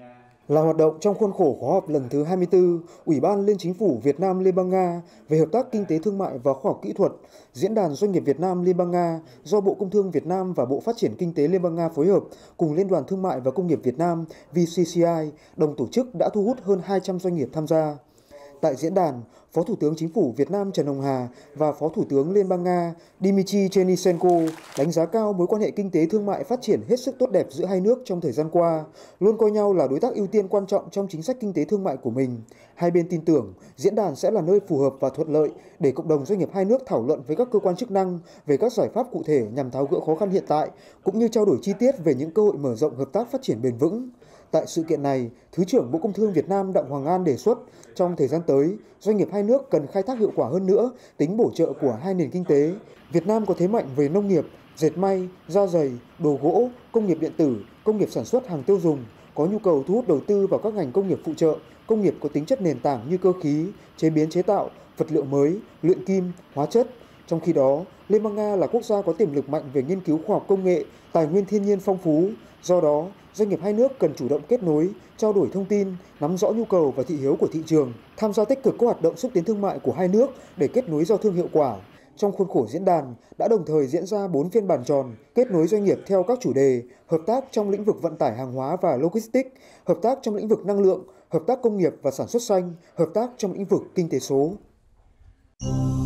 Là hoạt động trong khuôn khổ khóa họp lần thứ 24, Ủy ban Liên Chính phủ Việt Nam Liên bang Nga về hợp tác kinh tế thương mại và khoa học kỹ thuật, Diễn đàn Doanh nghiệp Việt Nam Liên bang Nga do Bộ Công Thương Việt Nam và Bộ Phát triển Kinh tế Liên bang Nga phối hợp cùng Liên đoàn Thương mại và Công nghiệp Việt Nam VCCI đồng tổ chức đã thu hút hơn 200 doanh nghiệp tham gia. Tại diễn đàn, Phó Thủ tướng Chính phủ Việt Nam Trần Hồng Hà và Phó Thủ tướng Liên bang Nga Dmitry Chernyshenko đánh giá cao mối quan hệ kinh tế thương mại phát triển hết sức tốt đẹp giữa hai nước trong thời gian qua, luôn coi nhau là đối tác ưu tiên quan trọng trong chính sách kinh tế thương mại của mình. Hai bên tin tưởng diễn đàn sẽ là nơi phù hợp và thuận lợi để cộng đồng doanh nghiệp hai nước thảo luận với các cơ quan chức năng về các giải pháp cụ thể nhằm tháo gỡ khó khăn hiện tại, cũng như trao đổi chi tiết về những cơ hội mở rộng hợp tác phát triển bền vững. Tại sự kiện này, Thứ trưởng Bộ Công Thương Việt Nam Đặng Hoàng An đề xuất trong thời gian tới, doanh nghiệp hai nước cần khai thác hiệu quả hơn nữa tính bổ trợ của hai nền kinh tế. Việt Nam có thế mạnh về nông nghiệp, dệt may, da giày, đồ gỗ, công nghiệp điện tử, công nghiệp sản xuất hàng tiêu dùng, có nhu cầu thu hút đầu tư vào các ngành công nghiệp phụ trợ, công nghiệp có tính chất nền tảng như cơ khí, chế biến chế tạo, vật liệu mới, luyện kim, hóa chất. Trong khi đó, Liên bang Nga là quốc gia có tiềm lực mạnh về nghiên cứu khoa học công nghệ, tài nguyên thiên nhiên phong phú. Do đó, doanh nghiệp hai nước cần chủ động kết nối, trao đổi thông tin, nắm rõ nhu cầu và thị hiếu của thị trường, tham gia tích cực các hoạt động xúc tiến thương mại của hai nước để kết nối giao thương hiệu quả. Trong khuôn khổ diễn đàn đã đồng thời diễn ra 4 phiên bàn tròn kết nối doanh nghiệp theo các chủ đề hợp tác trong lĩnh vực vận tải hàng hóa và logistics, hợp tác trong lĩnh vực năng lượng, hợp tác công nghiệp và sản xuất xanh, hợp tác trong lĩnh vực kinh tế số.